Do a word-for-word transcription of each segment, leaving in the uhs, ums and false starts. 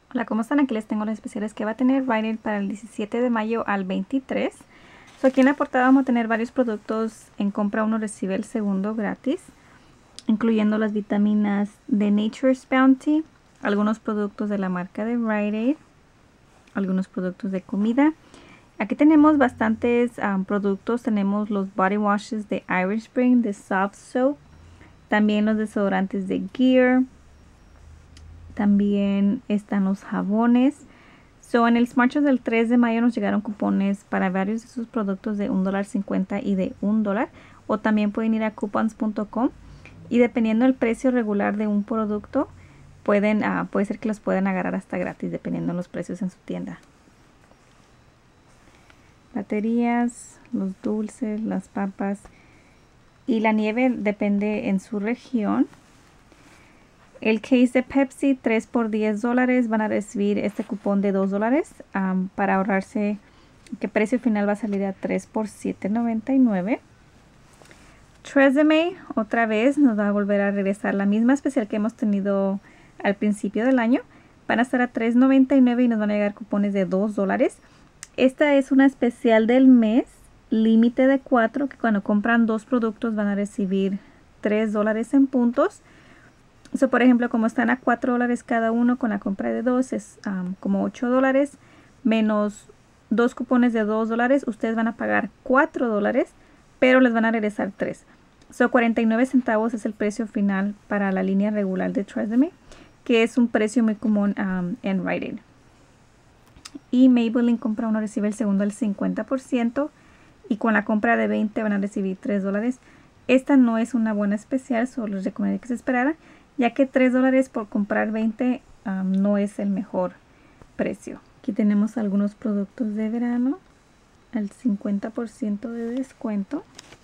Hola, ¿cómo están? Aquí les tengo los especiales que va a tener Rite Aid para el diecisiete de mayo al veintitrés. So, aquí en la portada vamos a tener varios productos. En compra uno recibe el segundo gratis, incluyendo las vitaminas de Nature's Bounty, algunos productos de la marca de Rite Aid, algunos productos de comida. Aquí tenemos bastantes um, productos. Tenemos los body washes de Irish Spring, de Soft Soap, también los desodorantes de Gear. También están los jabones. So, en el Smart Show del tres de mayo nos llegaron cupones para varios de sus productos de un dólar cincuenta y de un dólar. O también pueden ir a coupons punto com y dependiendo del precio regular de un producto, pueden, uh, puede ser que los puedan agarrar hasta gratis dependiendo de los precios en su tienda. Baterías, los dulces, las papas y la nieve depende en su región. El case de Pepsi, tres por diez dólares, van a recibir este cupón de dos dólares um, para ahorrarse, que precio final va a salir a tres por siete noventa y nueve. Tresemme, otra vez, nos va a volver a regresar la misma especial que hemos tenido al principio del año. Van a estar a tres noventa y nueve y nos van a llegar cupones de dos dólares. Esta es una especial del mes, límite de cuatro, que cuando compran dos productos van a recibir tres dólares en puntos. So, por ejemplo, como están a cuatro dólares cada uno, con la compra de dos es um, como ocho dólares, menos dos cupones de dos dólares, ustedes van a pagar cuatro dólares, pero les van a regresar tres. So, cuarenta y nueve centavos es el precio final para la línea regular de Tresemme, que es un precio muy común um, en Rite Aid. Y Maybelline compra uno, recibe el segundo al cincuenta por ciento, y con la compra de veinte van a recibir tres dólares. Esta no es una buena especial, solo les recomiendo que se esperaran, ya que tres dólares por comprar veinte um, no es el mejor precio. Aquí tenemos algunos productos de verano al cincuenta por ciento de descuento.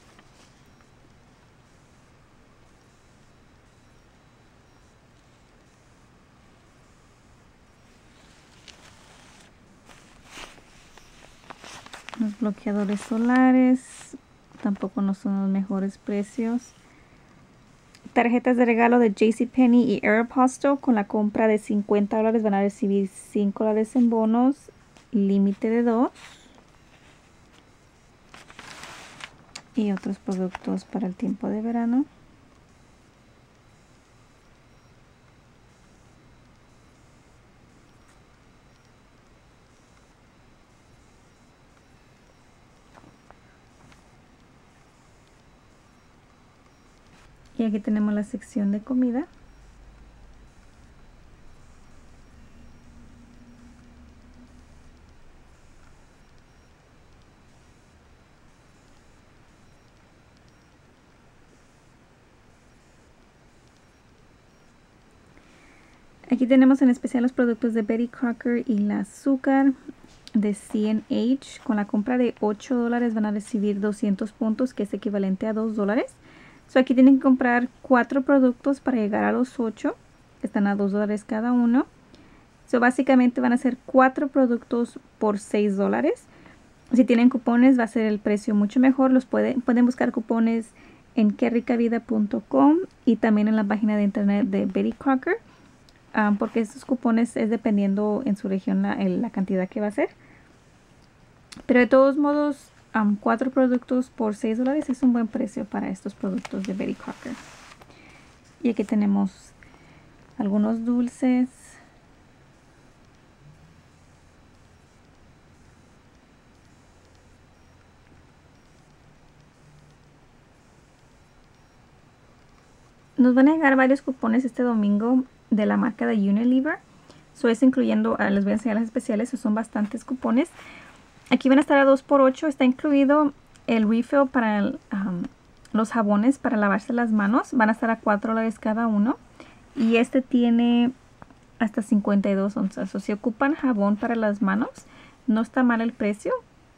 Los bloqueadores solares tampoco no son los mejores precios. Tarjetas de regalo de JCPenney y Aeropostale, con la compra de cincuenta dólares van a recibir cinco dólares en bonos, límite de dos. Y otros productos para el tiempo de verano. Y aquí tenemos la sección de comida. Aquí tenemos en especial los productos de Betty Crocker y la azúcar de C and H. Con la compra de ocho dólares van a recibir doscientos puntos, que es equivalente a dos dólares. So, aquí tienen que comprar cuatro productos para llegar a los ocho, que están a dos dólares cada uno. So, básicamente van a ser cuatro productos por seis dólares. Si tienen cupones va a ser el precio mucho mejor. Los pueden, pueden buscar cupones en que rica vida punto com y también en la página de internet de Betty Crocker. Um, porque estos cupones es dependiendo en su región la, la cantidad que va a ser. Pero de todos modos, um, cuatro productos por seis dólares es un buen precio para estos productos de Betty Crocker. Y aquí tenemos algunos dulces. Nos van a llegar varios cupones este domingo de la marca de Unilever. So, es incluyendo, uh, les voy a enseñar las especiales, so son bastantes cupones. Aquí van a estar a dos por ocho, está incluido el refill para el, um, los jabones para lavarse las manos. Van a estar a cuatro dólares cada uno. Y este tiene hasta cincuenta y dos onzas. O si ocupan jabón para las manos, no está mal el precio.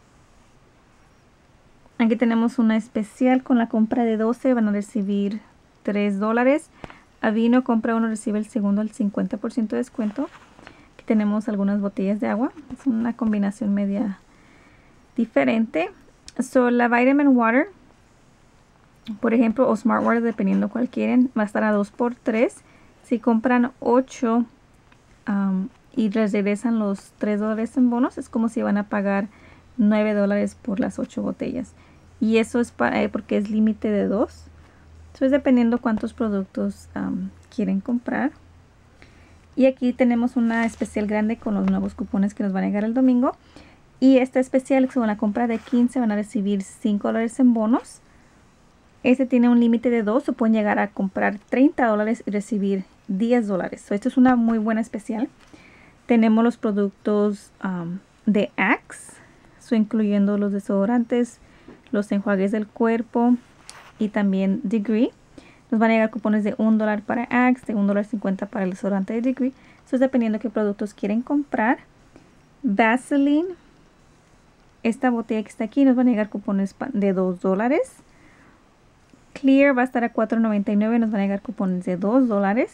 Aquí tenemos una especial con la compra de doce, van a recibir tres dólares. Avino, compra uno, recibe el segundo al cincuenta por ciento de descuento. Aquí tenemos algunas botellas de agua. Es una combinación media diferente. So, la Vitamin Water, por ejemplo, o Smart Water, dependiendo cuál quieren, va a estar a dos por tres. Si compran ocho um, um, y les regresan los tres dólares en bonos, es como si van a pagar nueve dólares por las ocho botellas. Y eso es para, eh, porque es límite de dos. Entonces, dependiendo cuántos productos um, quieren comprar. Y aquí tenemos una especial grande con los nuevos cupones que nos van a llegar el domingo. Y esta especial, con la compra de quince, van a recibir cinco dólares en bonos. Este tiene un límite de dos, o pueden llegar a comprar treinta dólares y recibir diez dólares. So, esto es una muy buena especial. Tenemos los productos um, de Axe, so, incluyendo los desodorantes, los enjuagues del cuerpo y también Degree. Nos van a llegar cupones de un dólar para Axe, de un dólar cincuenta para el desodorante de Degree. Eso es dependiendo de qué productos quieren comprar. Vaseline, esta botella que está aquí, nos van a llegar cupones de dos dólares. Clear va a estar a cuatro noventa y nueve, nos van a llegar cupones de dos dólares.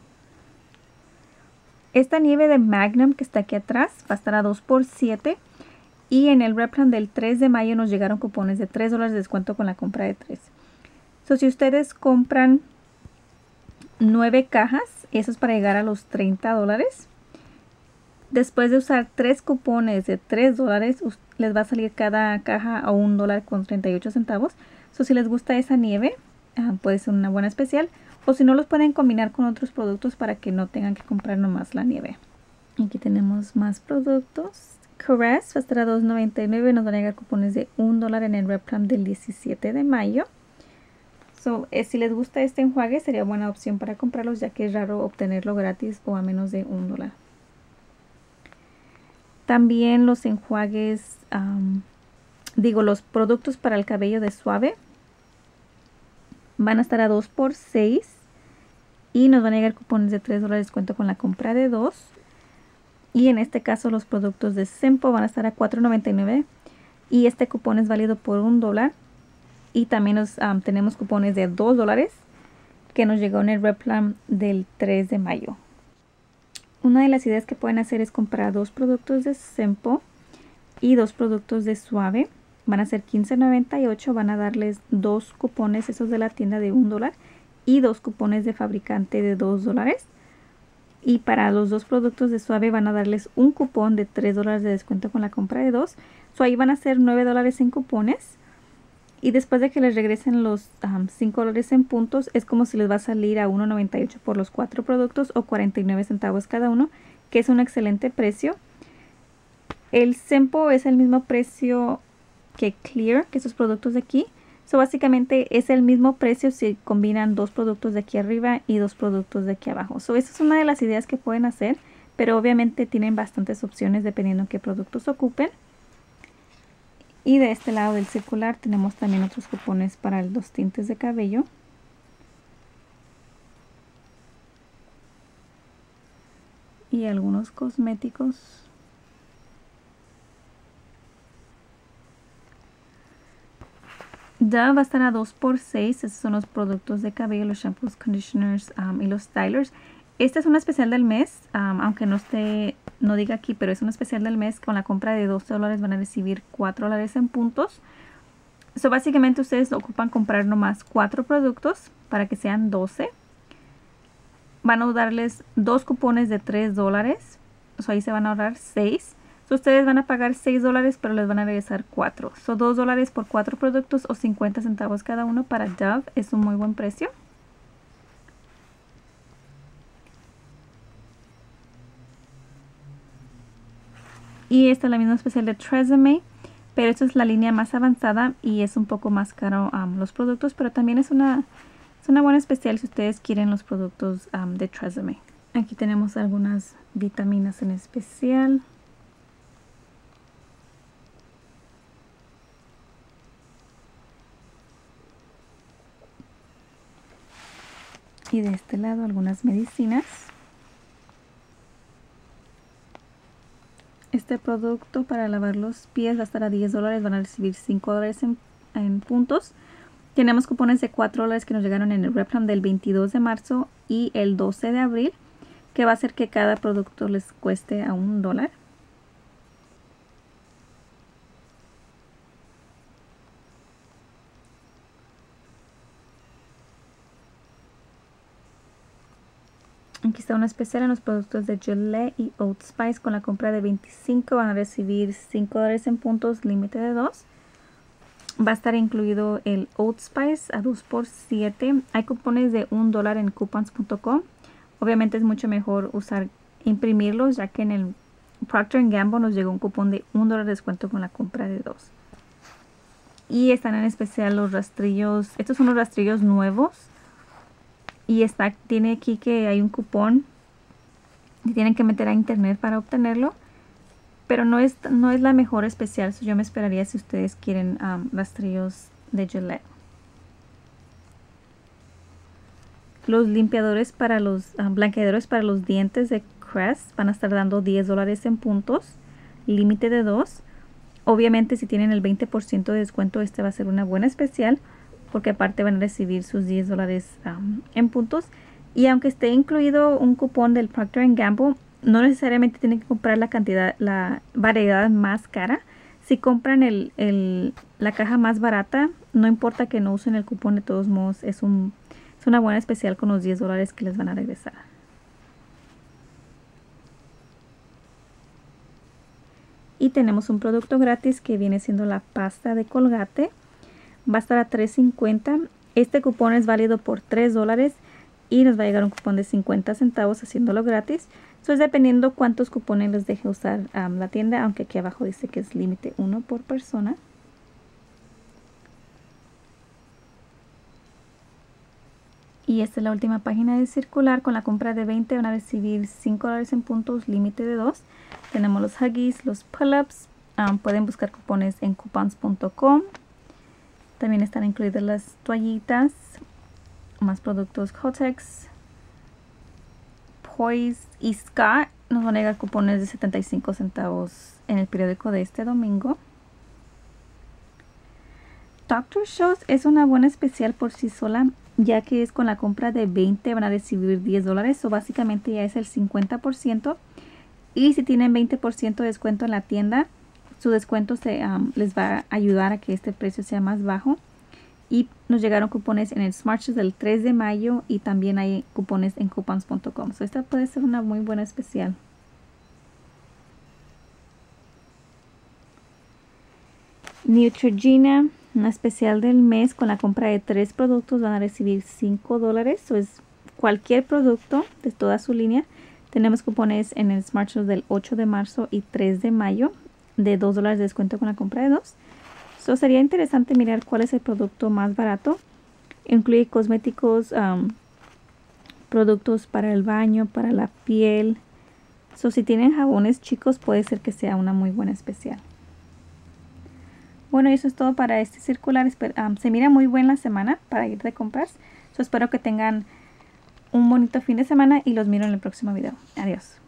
Esta nieve de Magnum que está aquí atrás va a estar a dos por siete. Y en el Replan del tres de mayo nos llegaron cupones de tres dólares de descuento con la compra de tres. So, si ustedes compran nueve cajas, eso es para llegar a los treinta dólares. Después de usar tres cupones de tres dólares, les va a salir cada caja a un dólar con treinta y ocho centavos. So, si les gusta esa nieve, uh, puede ser una buena especial. O si no, los pueden combinar con otros productos para que no tengan que comprar nomás la nieve. Aquí tenemos más productos. Caress va a estar a dos noventa y nueve. Nos van a llegar cupones de un dólar en el Replan del diecisiete de mayo. So, eh, si les gusta este enjuague, sería buena opción para comprarlos, ya que es raro obtenerlo gratis o a menos de un dólar. También los enjuagues, um, digo, los productos para el cabello de Suave van a estar a dos por seis. Y nos van a llegar cupones de tres dólares de descuento con la compra de dos. Y en este caso los productos de Sempo van a estar a cuatro noventa y nueve. Y este cupón es válido por un dólar. Y también nos, um, tenemos cupones de dos dólares que nos llegó en el Replan del tres de mayo. Una de las ideas que pueden hacer es comprar dos productos de Sempo y dos productos de Suave. Van a ser quince noventa y ocho. Van a darles dos cupones, esos de la tienda, de un dólar. Y dos cupones de fabricante de dos dólares. Y para los dos productos de Suave van a darles un cupón de tres dólares de descuento con la compra de dos. So, ahí van a ser nueve dólares en cupones. Y después de que les regresen los um, cinco dólares en puntos, es como si les va a salir a uno noventa y ocho por los cuatro productos, o cuarenta y nueve centavos cada uno, que es un excelente precio. El Sempo es el mismo precio que Clear, que esos productos de aquí. So, básicamente es el mismo precio si combinan dos productos de aquí arriba y dos productos de aquí abajo. So, esa es una de las ideas que pueden hacer, pero obviamente tienen bastantes opciones dependiendo de qué productos ocupen. Y de este lado del circular tenemos también otros cupones para los tintes de cabello. Y algunos cosméticos. Dove va a estar a dos por seis. Esos son los productos de cabello, los shampoos, conditioners um, y los stylers. Este es un especial del mes, um, aunque no esté, no diga aquí, pero es un especial del mes. Con la compra de doce dólares van a recibir cuatro dólares en puntos. So, básicamente ustedes ocupan comprar nomás cuatro productos para que sean doce. Van a darles dos cupones de tres dólares. So, ahí se van a ahorrar seis. So, ustedes van a pagar seis dólares, pero les van a regresar cuatro. Son dos dólares por cuatro productos, o cincuenta centavos cada uno. Para Dove es un muy buen precio. Y esta es la misma especial de Tresemme, pero esta es la línea más avanzada y es un poco más caro um, los productos, pero también es una, es una buena especial si ustedes quieren los productos um, de Tresemme. Aquí tenemos algunas vitaminas en especial. Y de este lado algunas medicinas. Este producto para lavar los pies va a estar a diez dólares. Van a recibir cinco dólares en, en puntos. Tenemos cupones de cuatro dólares que nos llegaron en el Replan del veintidós de marzo y el doce de abril. Que va a hacer que cada producto les cueste a un dólar. Aquí está un especial en los productos de Gillette y Old Spice. Con la compra de veinticinco van a recibir cinco dólares en puntos, límite de dos. Va a estar incluido el Old Spice a dos por siete. Hay cupones de un dólar en coupons punto com. Obviamente es mucho mejor usar imprimirlos, ya que en el Procter and Gamble nos llegó un cupón de un dólar de descuento con la compra de dos. Y están en especial los rastrillos. Estos son los rastrillos nuevos. Y está, tiene aquí que hay un cupón. Y tienen que meter a internet para obtenerlo. Pero no es, no es la mejor especial. So yo me esperaría si ustedes quieren um, rastrillos de Gillette. Los limpiadores para los um, blanqueadores para los dientes de Crest van a estar dando diez dólares en puntos. Límite de dos. Obviamente si tienen el veinte por ciento de descuento, este va a ser una buena especial, porque aparte van a recibir sus diez dólares um, en puntos. Y aunque esté incluido un cupón del Procter and Gamble, no necesariamente tienen que comprar la cantidad, la variedad más cara. Si compran el, el, la caja más barata, no importa que no usen el cupón, de todos modos es, un, es una buena especial con los diez dólares que les van a regresar. Y tenemos un producto gratis que viene siendo la pasta de Colgate. Va a estar a tres cincuenta. Este cupón es válido por tres dólares y nos va a llegar un cupón de cincuenta centavos haciéndolo gratis. Eso es dependiendo cuántos cupones les deje usar um, la tienda, aunque aquí abajo dice que es límite uno por persona. Y esta es la última página de circular. Con la compra de veinte van a recibir cinco dólares en puntos, límite de dos. Tenemos los Huggies, los Pull-Ups. Um, pueden buscar cupones en coupons punto com. También están incluidas las toallitas. Más productos Kotex, Poise y Scott. Nos van a llegar cupones de setenta y cinco centavos en el periódico de este domingo. Doctor Scholl's es una buena especial por sí sola, ya que es con la compra de veinte van a recibir diez dólares, o básicamente ya es el cincuenta por ciento. Y si tienen veinte por ciento de descuento en la tienda, su descuento se, um, les va a ayudar a que este precio sea más bajo. Y nos llegaron cupones en el Smart Shoes del tres de mayo y también hay cupones en coupons punto com. So esta puede ser una muy buena especial. Neutrogena, una especial del mes. Con la compra de tres productos van a recibir cinco dólares. So es cualquier producto de toda su línea. Tenemos cupones en el Smart Shoes del ocho de marzo y tres de mayo de dos dólares de descuento con la compra de dos. So, sería interesante mirar cuál es el producto más barato. Incluye cosméticos, um, productos para el baño, para la piel. So, si tienen jabones chicos, puede ser que sea una muy buena especial. Bueno, eso es todo para este circular. Um, se mira muy buena la semana para ir de compras. So, espero que tengan un bonito fin de semana y los miro en el próximo video. Adiós.